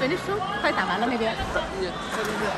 finish soon？快打完了那边。 也在那边。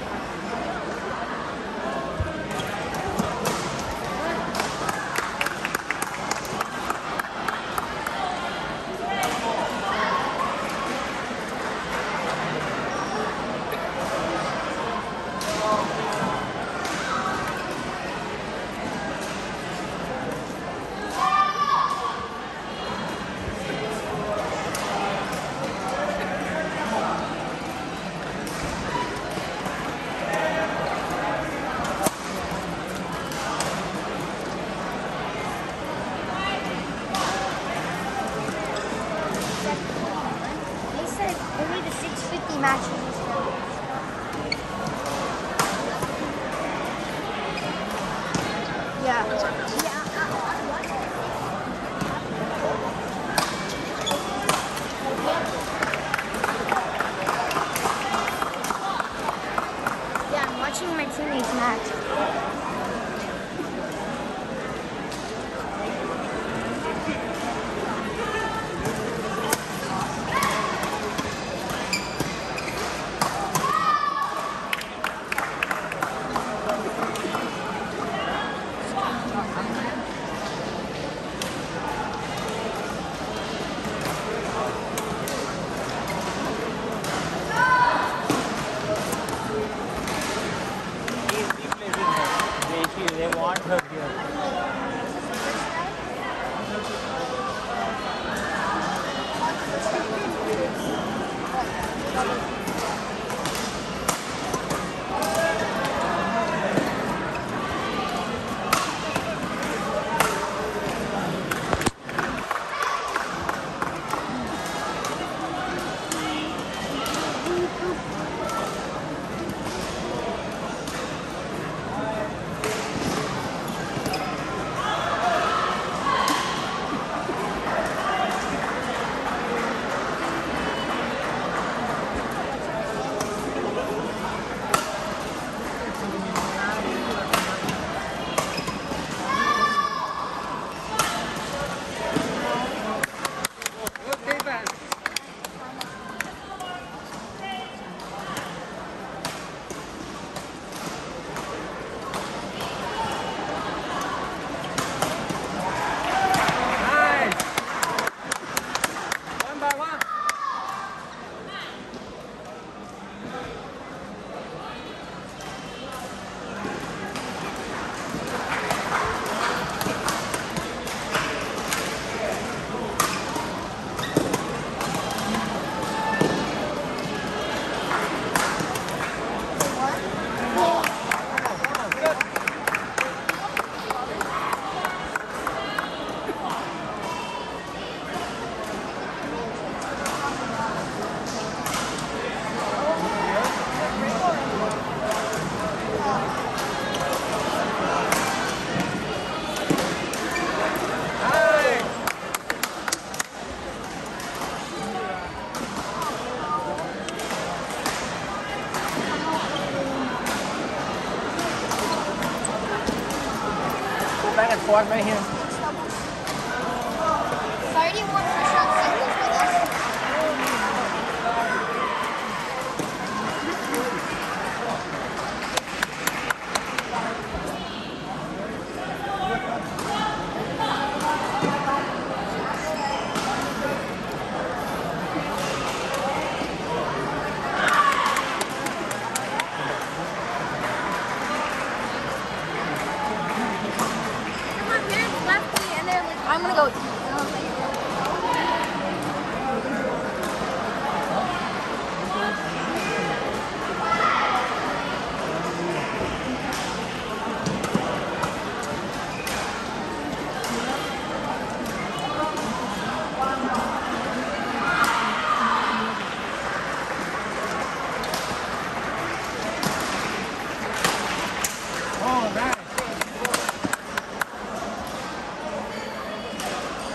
They want her here. Back and forth right here. 31 push-ups equals with us. I'm gonna go. Oh, nice.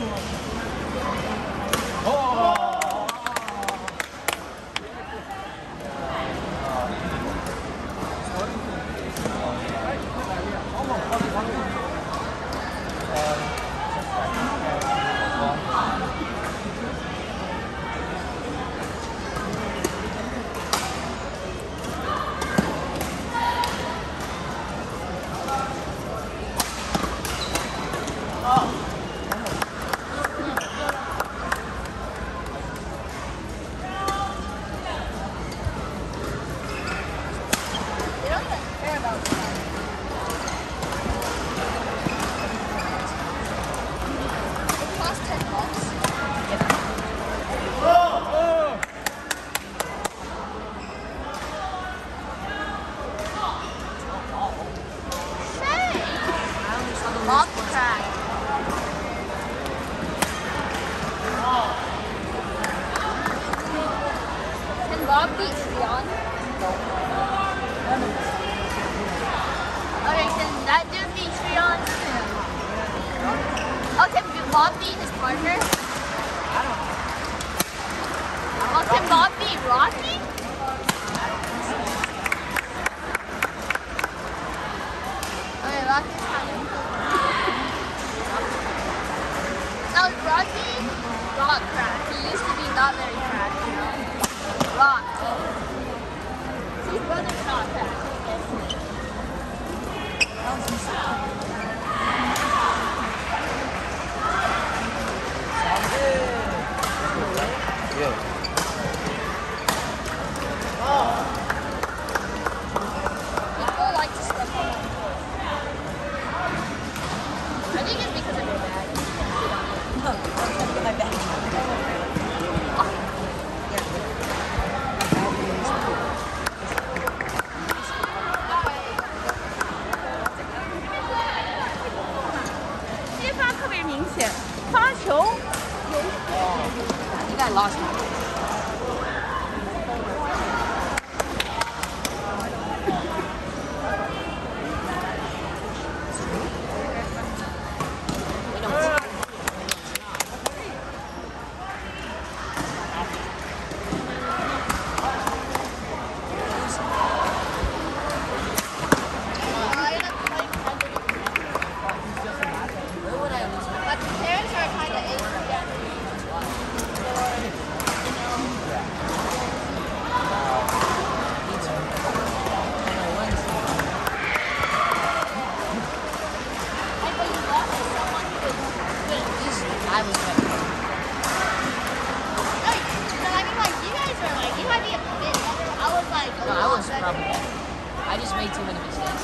They don't even care about that. It costs $10. Bob crack. Can Bob beat Leon? Okay, can that dude beat Leon? Oh, can Bob beat his partner? Oh, can Bob beat Rocky? Okay, Rocky's coming. Now, Rocky got cracked. He used to be not very cracked, you know? Rock. His brother's not cracked. Yeah. People like to step on it. I think it's because of your bag. My bag. 接发特别明显，发球。I think I lost one. But the parents are kind of ATM. I was better. No, I was probably better. I just made too many mistakes.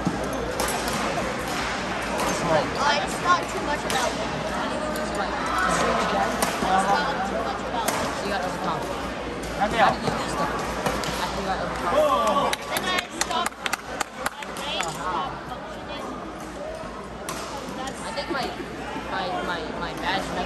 It's not too much about it. I need to do some like. It's not too much about it. You got overcome. Come How here. did you do stuff? After you got overcome. Then I stopped. My brain stopped functioning. I think my badge